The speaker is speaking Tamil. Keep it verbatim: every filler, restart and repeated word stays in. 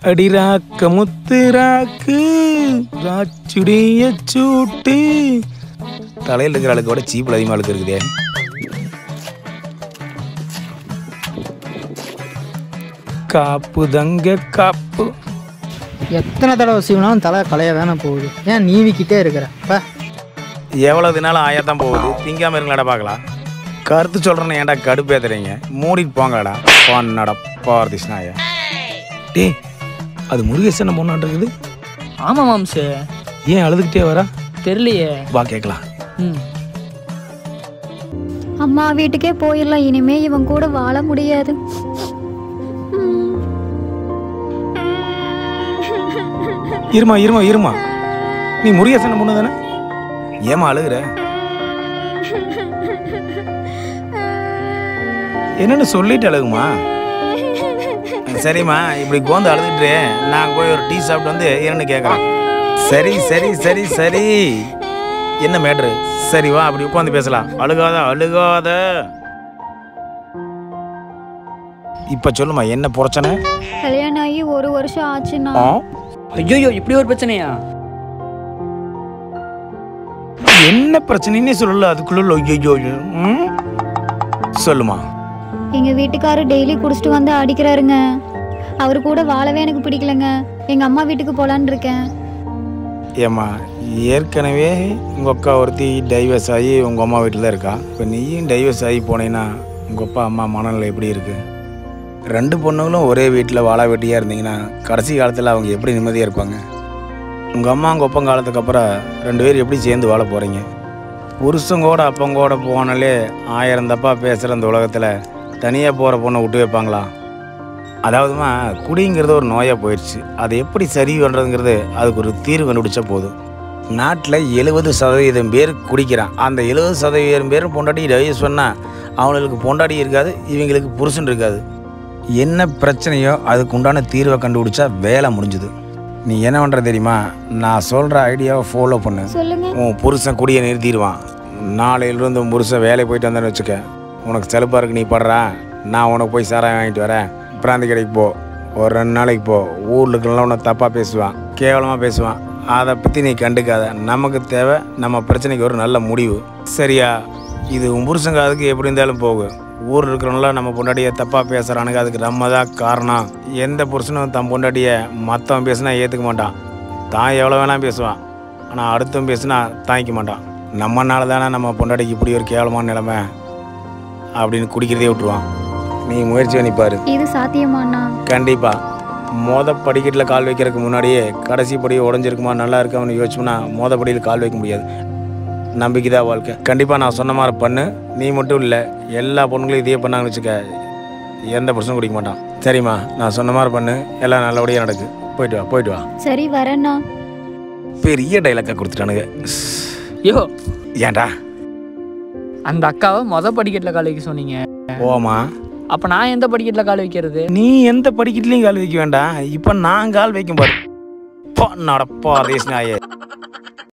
அடிராக்க முத்துராக்கு ராச்சுடைய சூட்டு தலையில் இருக்கிற ஆளுக்கு கூட சீப்பில் அதிகமாக ஆளுக்கு இருக்குதே. காப்பு தங்க காப்பு. எத்தனை தடவை சீவனாலும் தலை கலைய வேணாம் போகுது. ஏன் நீவிக்கிட்டே இருக்கிற? எவ்வளோ தினாலும் ஆயாத்தான் போகுது. திங்காமல் இருங்களாடா பார்க்கலாம். கருத்து சொல்கிறேன்னு ஏன்டா கடுப்பேத்துறீங்க? மூடிட்டு போங்கடா பொண்ணடா பார்த்திஷ்ணாயா. டே அது முருகேசன் பொண்ணாட்டு இருக்குது. ஆமாம் மாம்சு. ஏன் அழுதுகிட்டே வரா தெரியலையே. வா கேட்கலாம். ம் அம்மா வீட்டுக்கே போயிடலாம். இனிமே இவன் கூட வாழ முடியாது. இருமா இருமா இருமா நீ முருகேசன் பொண்ணு தானே? ஏமா அழுகுற? என்னன்னு சொல்லிட்டு அழுகுமா? சரிம்மா இப்படி கோந்து அழுதுட்டு நான் போய் ஒரு டீ சாப்பிட்டு வந்து என்னன்னு கேட்குறேன். சரி சரி சரி சரி என்ன மேட்ரு? சரி வா அப்படி உட்காந்து பேசலாம். அழுகாத அழுகாத. இப்ப சொல்லுமா என்ன பிரச்சனை? கல்யாணம் ஆகி ஒரு வருஷம் ஆச்சுன்னா. ஐயோ இப்படி ஒரு பிரச்சனையா? என்ன பிரச்சனைன்னு சொல்லல அதுக்குள்ள. ஐயோ சொல்லுமா. எங்க வீட்டுக்காரர் டெய்லி குடிச்சிட்டு வந்து அடிக்கிறாருங்க. அவரு கூட வாழவே எனக்கு பிடிக்கலங்க. எங்க அம்மா வீட்டுக்கு போலான்னு இருக்கேன். ஏம்மா ஏற்கனவே உங்கள் அக்கா ஒருத்தி டைவர்ஸ் ஆகி உங்கள் அம்மா வீட்டில் தான் இருக்கா. இப்போ நீயும் டைவர்ஸ் ஆகி போனீங்கன்னா உங்கள் அப்பா அம்மா மனநிலை எப்படி இருக்குது? ரெண்டு பொண்ணுங்களும் ஒரே வீட்டில் வாழ வெட்டியாக இருந்தீங்கன்னா கடைசி காலத்தில் அவங்க எப்படி நிம்மதியாக இருப்பாங்க? உங்கள் அம்மா உங்கள் அப்பன் காலத்துக்கு அப்புறம் ரெண்டு பேரும் எப்படி சேர்ந்து வாழ போகிறீங்க? புருஷங்கோட அப்பங்கோட போனாலே ஆயிரம் தப்பா பேசுகிற அந்த உலகத்தில் தனியாக போகிற பொண்ணை விட்டு வைப்பாங்களா? அதாவதுமா குடிங்கிறது ஒரு நோயாக போயிடுச்சு. அதை எப்படி சரி பண்ணுறதுங்கிறது அதுக்கு ஒரு தீர்வு கண்டுபிடிச்சா போதும். நாட்டில் எழுபது சதவீதம் பேர் குடிக்கிறான். அந்த எழுபது சதவீதம் பேர் பொண்டாட்டி டைவர்ஸ் சொன்னால் அவங்களுக்கு பொண்டாட்டி இருக்காது, இவங்களுக்கு புருஷன் இருக்காது. என்ன பிரச்சனையோ அதுக்கு உண்டான தீர்வை கண்டுபிடிச்சா வேலை முடிஞ்சுது. நீ என்ன பண்ணுற தெரியுமா? நான் சொல்கிற ஐடியாவை ஃபாலோ பண்ணு. உன் புருஷன் குடியை நிறுத்திடுவான். நாளையிலிருந்து உன் புருஷன் வேலையை போயிட்டு வந்தேன்னு வச்சுக்க. உனக்கு செலுப்பாக இருக்கு நீ படுறா, நான் உனக்கு போய் சாராயம் வாங்கிட்டு வரேன். பிராந்தி கடைக்கு போ, ஒரு ரெண்டு நாளைக்கு போ. ஊரில் இருக்கிறவங்களாம் உன்னை தப்பாக பேசுவான், கேவலமாக பேசுவான். அதை பற்றி நீ கண்டுக்காத. நமக்கு தேவை நம்ம பிரச்சனைக்கு ஒரு நல்ல முடிவு. சரியா? இது உன் புருஷங்க அதுக்கு எப்படி இருந்தாலும் போகும். ஊரில் இருக்கிறவங்களாம் நம்ம பொண்டாட்டியை தப்பாக பேசுகிறானுங்க, அதுக்கு நம்ம தான் காரணம். எந்த புருஷனும் தன் பொண்டாட்டியை மற்றவன் பேசுனா ஏற்றுக்க மாட்டான். தான் எவ்வளோ வேணால் பேசுவான், ஆனால் அடுத்தவன் பேசுனா தாங்கிக்க மாட்டான். நம்மனால தானே நம்ம பொண்டாட்டிக்கு இப்படி ஒரு கேவலமான நிலைமை அப்படின்னு குடிக்கிறதே விட்டுருவான். நீ முயற்சி பண்ணிப்பாரு. இது சாத்தியமாண்ணா? கண்டிப்பா. மோத படிக்கட்டில் கால் வைக்கிறதுக்கு முன்னாடியே கடைசி படி உடஞ்சிருக்குமா நல்லா இருக்கான்னு யோசிச்சோம்னா மோத படியில் கால் வைக்க முடியாது. நம்பிக்கை தான் வாழ்க்கை. கண்டிப்பாக நான் சொன்ன மாதிரி பண்ணு. நீ மட்டும் இல்லை, எல்லா பொண்ணுங்களும் இதே பண்ணாங்கன்னு வச்சுக்க, எந்த பிரச்சனையும் குடிக்க மாட்டான். சரிம்மா, நான் சொன்ன மாதிரி பண்ணு, எல்லாம் நல்லபடியாக நடக்கு. போயிட்டு வா போயிட்டு வா. சரி வரேண்ணா. பெரிய டைலாக்காக கொடுத்துட்டானுங்க. யோ ஏன்டா அந்த அக்காவை மொத படிக்கட்டில் கால் வைக்க சொன்னீங்க? ஓமா. அப்போ நான் எந்த படிக்கட்டில் கால் வைக்கிறது? நீ எந்த படிக்கட்டுலையும் கால் வைக்க வேண்டாம். இப்போ நான் கால் வைக்கும் பாரு. நடப்பா ரேஷ்னாயே.